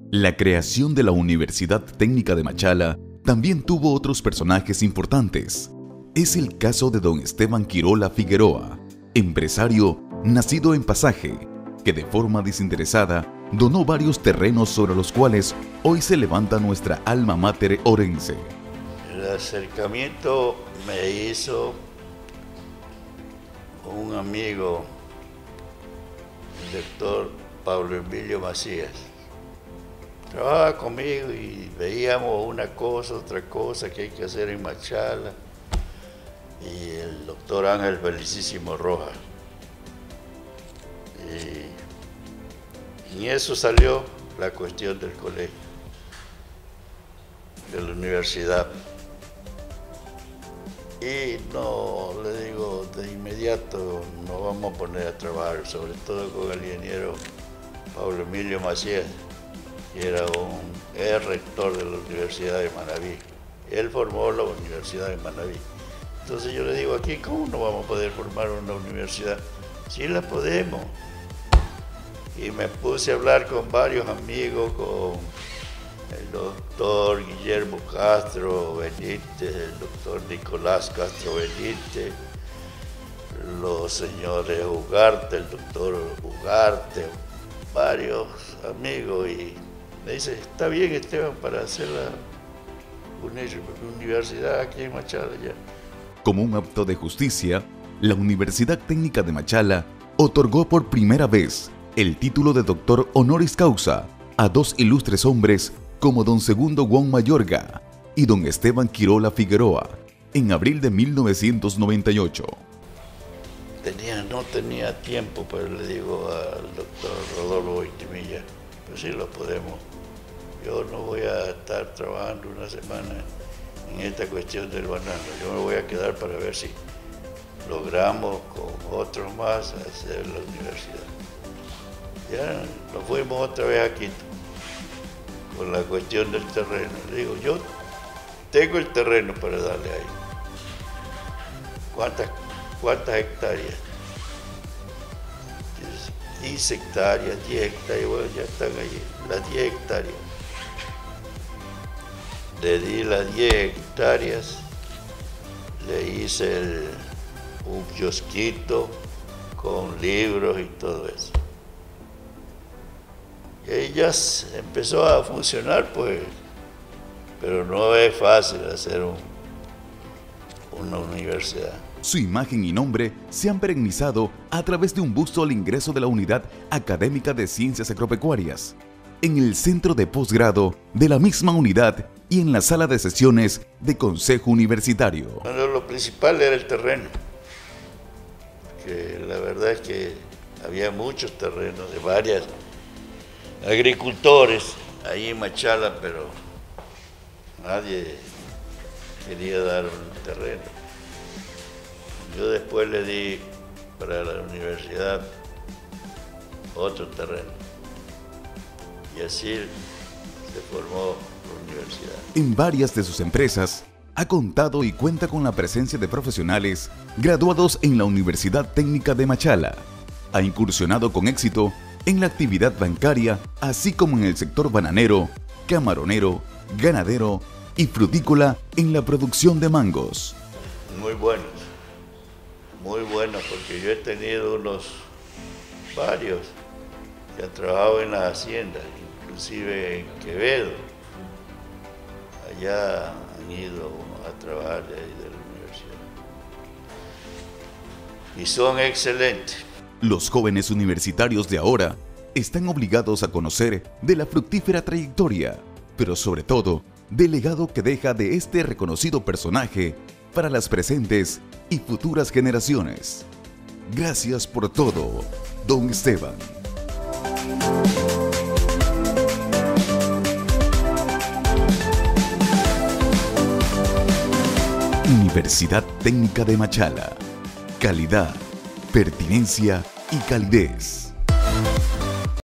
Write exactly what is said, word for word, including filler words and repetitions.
La creación de la Universidad Técnica de Machala también tuvo otros personajes importantes. Es el caso de don Esteban Quirola Figueroa, empresario nacido en Pasaje, que de forma desinteresada donó varios terrenos sobre los cuales hoy se levanta nuestra alma mater orense. El acercamiento me hizo un amigo, el doctor Pablo Emilio Macías. Trabajaba conmigo y veíamos una cosa, otra cosa que hay que hacer en Machala. Y el doctor Ángel Felicísimo Rojas. Y en eso salió la cuestión del colegio, de la universidad. Y no, le digo, de inmediato nos vamos a poner a trabajar, sobre todo con el ingeniero Pablo Emilio Macías, que era un, era rector de la Universidad de Manabí. Él formó la Universidad de Manabí. Entonces yo le digo, aquí, ¿cómo no vamos a poder formar una universidad? Sí la podemos. Y me puse a hablar con varios amigos, con el doctor Guillermo Castro Benítez, el doctor Nicolás Castro Benítez, los señores Ugarte, el doctor Ugarte, varios amigos, y me dice, está bien, Esteban, para hacer la universidad aquí en Machala ya. Como un acto de justicia, la Universidad Técnica de Machala otorgó por primera vez el título de doctor honoris causa a dos ilustres hombres como don Segundo Juan Mayorga y don Esteban Quirola Figueroa en abril de mil novecientos noventa y ocho. Tenía, no tenía tiempo, pero le digo al doctor Rodolfo Itimilla, pues sí lo podemos. Yo no voy a estar trabajando una semana en esta cuestión del banano. Yo me voy a quedar para ver si logramos con otros más hacer la universidad. Ya nos fuimos otra vez a Quito con la cuestión del terreno. Le digo, yo tengo el terreno para darle ahí. ¿Cuántas, cuántas hectáreas? quince hectáreas, diez hectáreas, bueno, ya están allí, las diez hectáreas. Le di las diez hectáreas, le hice el, un kiosquito con libros y todo eso. Y ahí ya empezó a funcionar, pues, pero no es fácil hacer un, una universidad. Su imagen y nombre se han perennizado a través de un busto al ingreso de la Unidad Académica de Ciencias Agropecuarias, en el centro de posgrado de la misma unidad y en la sala de sesiones de Consejo Universitario. Bueno, lo principal era el terreno, que la verdad es que había muchos terrenos de varias agricultores ahí en Machala, pero nadie quería dar un terreno. Yo después le di para la universidad otro terreno y así se formó la universidad. En varias de sus empresas ha contado y cuenta con la presencia de profesionales graduados en la Universidad Técnica de Machala. Ha incursionado con éxito en la actividad bancaria, así como en el sector bananero, camaronero, ganadero y frutícola en la producción de mangos. Muy buenos, muy buenos, porque yo he tenido unos varios que han trabajado en las haciendas, inclusive en Quevedo. Allá han ido a trabajar de ahí de la universidad. Y son excelentes. Los jóvenes universitarios de ahora están obligados a conocer de la fructífera trayectoria, pero sobre todo del legado que deja de este reconocido personaje para las presentes y futuras generaciones. Gracias por todo, don Esteban. Universidad Técnica de Machala. Calidad, pertinencia y calidez.